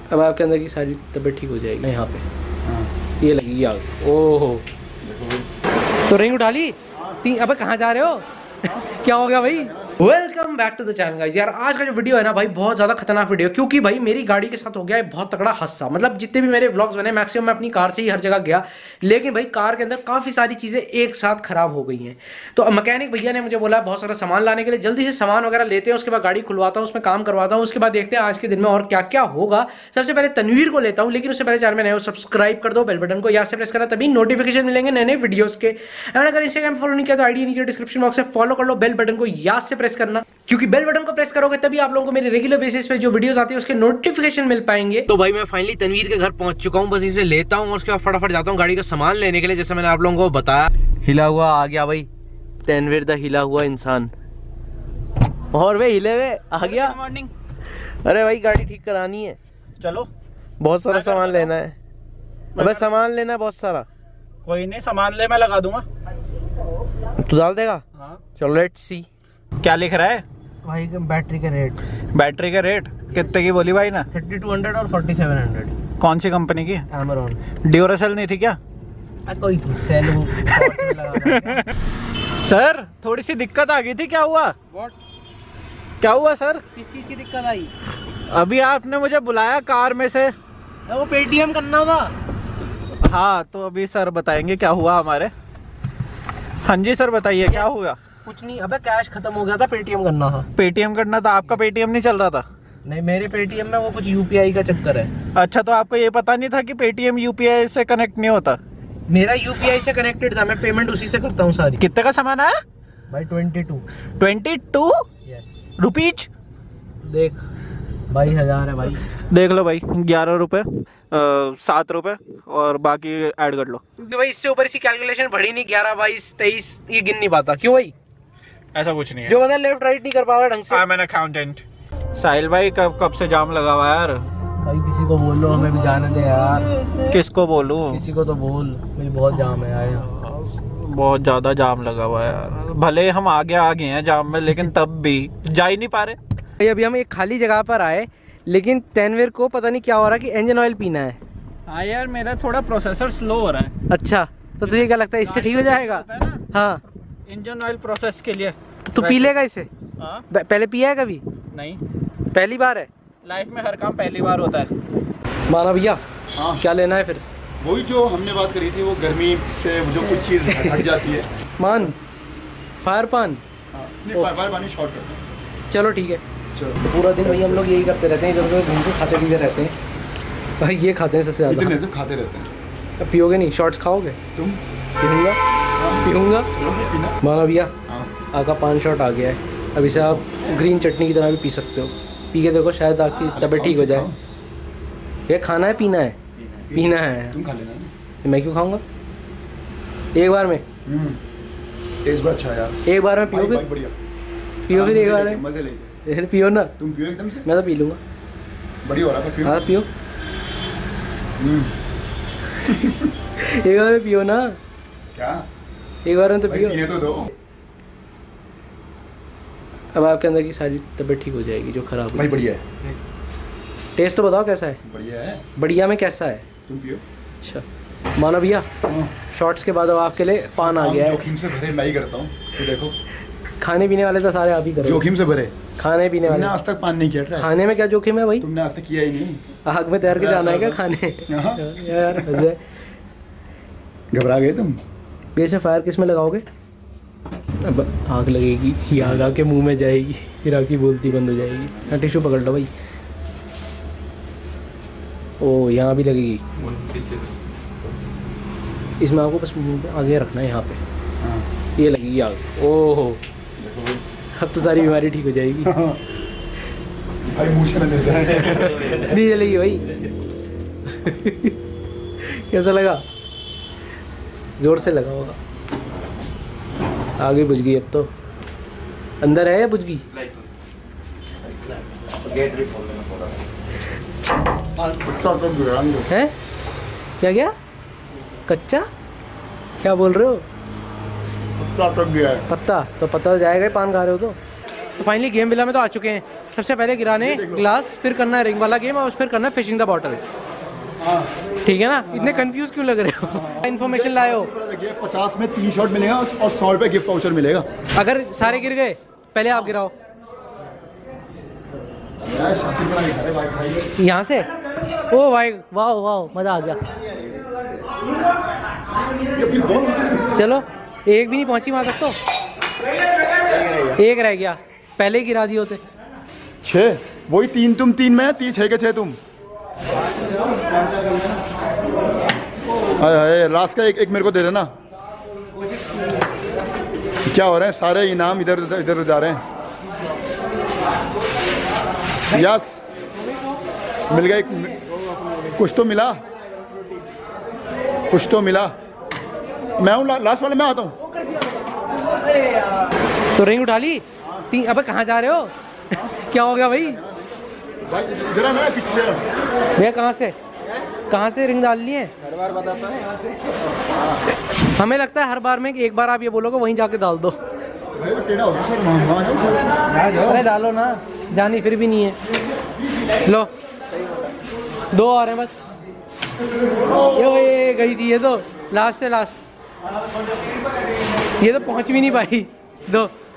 अब आपके अंदर की सारी तबीयत ठीक हो जाएगी यहाँ पे। ये लगी आग। ओहो, तो रिंग उठा ली। अब कहाँ जा रहे हो? क्या हो गया भाई? Welcome back to the channel guys. यार आज का जो वीडियो है ना भाई, बहुत ज्यादा खतरनाक वीडियो, क्योंकि भाई मेरी गाड़ी के साथ हो गया है बहुत तगड़ा हादसा। मतलब जितने भी मेरे व्लॉग्स बने मैक्सिमम मैं अपनी कार से ही हर जगह गया, लेकिन भाई कार के अंदर काफी सारी चीजें एक साथ खराब हो गई हैं। तो मैकेनिक भैया ने मुझे बोला बहुत सारा सामान लाने के लिए, जल्दी से सामान वगैरह लेते हैं, उसके बाद गाड़ी खुलवाता हूँ, उसमें काम करवाता हूँ, उसके बाद देखते हैं आज के दिन में और क्या क्या होगा। सबसे पहले तनवीर को लेता हूँ, लेकिन उससे पहले चैनल में नए हो सब्सक्राइब कर दो, बेल बटन को याद से प्रेस करना, तभी नोटिफिकेशन मिलेंगे नए नए वीडियोस के। अगर इंस्टाग्राम फॉलो नहीं किया तो आईडी नीचे डिस्क्रिप्शन बॉक्स में फॉलो कर लो, बेल बटन को याद से प्रेस करना, क्योंकि बेल बटन को प्रेस करोगे तभी आप लोगों को मेरे रेगुलर बेसिस पे जो वीडियोस आती है उसके नोटिफिकेशन मिल पाएंगे। तो भाई मैं फाइनली तनवीर के घर पहुंच चुका हूं, बस इसे लेता हूं और उसके बाद फटाफट जाता हूं गाड़ी का सामान लेने के लिए, जैसे मैंने आप लोगों को बताया। हिला हुआ आ गया भाई, तनवीर द हिला हुआ इंसान। और वे हिले हुए आ गया। मॉर्निंग। अरे भाई गाड़ी ठीक करानी है, चलो बहुत सारा सामान लेना है। अबे सामान लेना है बहुत सारा। कोई नहीं, सामान ले मैं लगा दूंगा। तू डाल देगा? हाँ। चलो लेट्स सी। क्या लिख रहा है भाई बैटरी का रेट? बैटरी का रेट कितने की बोली भाई ना? 3200 और 4700। कौन सी कंपनी की? Amaron। ड्यूरासेल नहीं थी क्या? कोई सेल हो सर थोड़ी सी दिक्कत आ गई थी, क्या हुआ? क्या हुआ सर? किस चीज की दिक्कत आई? अभी आपने मुझे बुलाया कार में से, वो पेटीएम करना था। हाँ तो अभी सर बताएंगे क्या हुआ हमारे। हाँ जी सर बताइए क्या हुआ? कुछ नहीं, अबे कैश खत्म हो गया था, पेटीएम करना था। पेटीएम करना था? आपका पेटीएम नहीं चल रहा था? नहीं, मेरे पेटीएम में वो कुछ यूपीआई का चक्कर है। अच्छा, तो आपको ये पता नहीं था कि पेटीएम यूपीआई से कनेक्ट नहीं होता? मेरा यूपीआई से कनेक्टेड था, मैं पेमेंट उसी से करता हूँ सारी। कितने का सामान आया भाई? 22 रुपीज। देख भाई, 1000 है भाई। देख लो भाई, 11 रुपए 7 रुपए और बाकी ऐड कर लो, क्योंकि भाई इससे ऊपर इसी कैलकुलेशन बढ़ी नहीं। 11, 22, 23 ये गिन नहीं पाता। क्यों भाई? ऐसा कुछ नहीं है, जो बंदा लेफ्ट राइट नहीं कर पा रहा ढंग से। I'm an accountant। साहिल भाई कब से जाम लगा हुआ है यार? भाई किसी को बोल लो, हमें भी जाने दे यार। किसको बोलूं? किसी को तो बोल, मुझे बहुत जाम है यार। बहुत ज्यादा जाम लगा हुआ है यार। भले हम आ गए हैं जाम में, लेकिन तब भी जा ही नहीं पा रहे भाई। अभी हम एक खाली जगह पर आए, लेकिन तनवीर को पता नहीं क्या हो रहा है कि इंजन ऑयल पीना है। हाँ यार, मेरा थोड़ा प्रोसेसर स्लो हो रहा है। अच्छा, तो तुझे क्या लगता है इससे ठीक हो जाएगा? हाँ, इंजन ऑयल प्रोसेस के लिए। तो तू पी लेगा इसे? पहले पिया है कभी? नहीं, पहली बार है लाइफ में, हर काम पहली बार होता है। माना भैया। हाँ, क्या लेना है फिर? वही जो हमने बात करी थी, वो गर्मी से जो कुछ चीज़ हट जाती है। मान फायर पान। नहीं, फायर पानी शॉर्ट करते हैं। चलो ठीक है। तो पूरा दिन भाई हम लोग यही करते रहते हैं, इधर उधर घूम के खाते पीते रहते हैं भाई। ये खाते हैं सबसे ज़्यादा। इतने खाते रहते हैं। अब पियोगे नहीं? शॉर्ट्स खाओगे तुम? पीऊँगा, पीऊँगा। माना भैया, आपका 5 शॉट आ गया है। अब इसे आप ग्रीन चटनी की तरह भी पी सकते हो। पी के देखो, शायद आपकी तबीयत ठीक हो जाए। ये खाना है पीना है? पीना है। तुम खा लेना। मैं क्यों खाऊंगा? एक बार में? इस बार अच्छा यार। एक बार में पियोगे? पियो फिर एक बार में मजे ले। पियो ना। तुम पियो एकदम से। मैं तो पी लूँगा। बढ़िया हो रहा था, पियो। हाँ पियो। एक बार में पियो ना। क्या? एक बार में तो पियो। पीने तो दो। अब आपके अंदर की सारी तबीयत ठीक हो जाएगी जो खराब भाई बढ़िया है। टेस्ट तो बताओ कैसा है? बढ़िया है। बढ़िया में कैसा है? तुम पियो। अच्छा माना भैया, शॉर्ट्स के बाद अब आपके लिए पान आ गया है। जोखिम से भरे मैं ही करता हूँ, तो देखो। खाने पीने वाले तो सारे आप ही करो। जोखिम से भरे खाने पीने वाले। तुमने आज तक पान नहीं किया? ट्राई। खाने में क्या जोखिम है भाई? तुमने आज तक किया ही नहीं। आग में तैर के जाना है क्या खाने? यार घबरा गए तुम? वैसे फायर किस में लगाओगे? अब आग लगेगी, ये आग आपके मुंह में जाएगी, फिर आपकी बोलती बंद हो जाएगी। हाँ टिश्यू पकड़ लो भाई। ओ यहाँ भी लगेगी। इसमें आपको बस आगे रखना है यहाँ पे। ये लगेगी आग। ओहो, अब तो सारी बीमारी ठीक हो जाएगी। भाई मुँह से ना नहीं जलेगी भाई। कैसा लगा? जोर से लगा होगा। आगे बुझ गई। अब तो अंदर है या बुझ गई? है क्या? क्या कच्चा? क्या बोल रहे हो? पत्ता? तो पत्ता तो जाएगा ही, पान खा रहे हो तो। तो फाइनली गेम विला में तो आ चुके हैं। सबसे पहले गिराने ग्लास, फिर करना है रिंग वाला गेम और फिर करना है फिशिंग द बॉटल। ठीक है ना? इतने कंफ्यूज क्यों लग रहे हो? इन्फॉर्मेशन लाए हो? 50 में 3 शॉट मिलेगा और 100 रुपये गिफ्ट वाउचर मिलेगा। अगर सारे गिर गए पहले आप गिराओ यहाँ से। ओ भाई वाह वाह, मजा आ गया। चलो एक भी नहीं पहुंची वहां तक, तो एक रह गया, पहले ही गिरा दिए होते। 6, वही 3 तुम 3 में, 6 के 6 तुम। हाय लास्ट का एक मेरे को दे देना। क्या हो रहा है? सारे इनाम इधर इधर जा रहे हैं। यस, मिल गए, कुछ तो मिला, कुछ तो मिला। मैं हूँ लास्ट वाले में आता हूँ। तो रिंग उठा ली? अबे कहाँ जा रहे हो? क्या हो गया भाई? जरा मैं पीछे। भैया कहाँ से रिंग डाल लिए? हर बार बताता है। हमें लगता है हर बार में एक बार आप ये बोलोगे वहीं जाके डाल दो। अरे डालो ना, जानी फिर भी नहीं है। लो 2 और हैं बस। ये गई थी ये तो, लास्ट से लास्ट। ये तो पहुंच भी नहीं पाई। 2